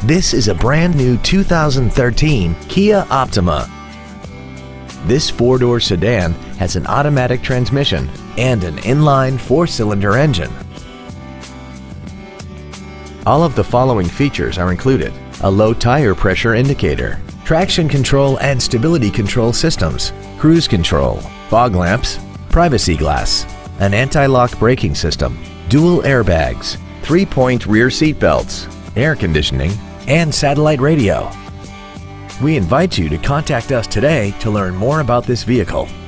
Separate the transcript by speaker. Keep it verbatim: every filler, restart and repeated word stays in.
Speaker 1: This is a brand new two thousand thirteen Kia Optima. This four-door sedan has an automatic transmission and an inline four-cylinder engine. All of the following features are included: a low tire pressure indicator, traction control and stability control systems, cruise control, fog lamps, privacy glass, an anti-lock braking system, dual airbags, three-point rear seat belts, air conditioning, and satellite radio. We invite you to contact us today to learn more about this vehicle.